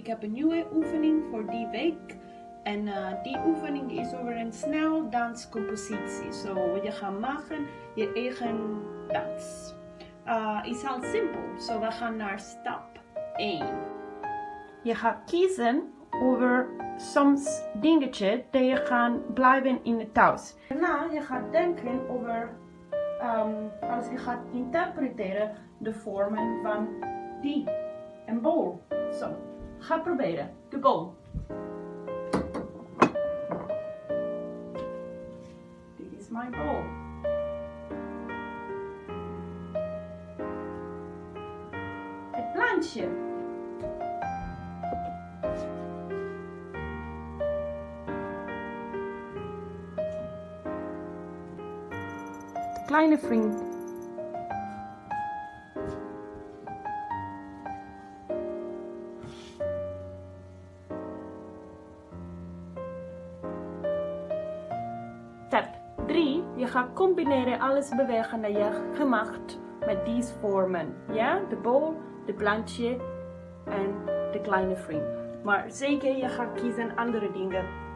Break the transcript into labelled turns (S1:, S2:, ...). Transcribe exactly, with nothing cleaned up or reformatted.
S1: ik heb een nieuwe oefening voor die week. En uh, die oefening is over een snel danscompositie. Zo, so, je gaat maken je eigen dans. Uh, is heel simpel. Zo, so, we gaan naar stap één. Je gaat kiezen over soms dingetje dat je gaat blijven in het thuis. Daarna je gaat denken over, um, als je gaat interpreteren, de vormen van die. Een bol. Zo, ga proberen. De bol. Dit is mijn bol. Het plantje. Kleine vriend. Stap drie. Je gaat combineren alles bewegen dat je gemaakt met deze vormen. Ja, de bol, de plantje en de kleine vriend. Maar zeker je gaat kiezen andere dingen.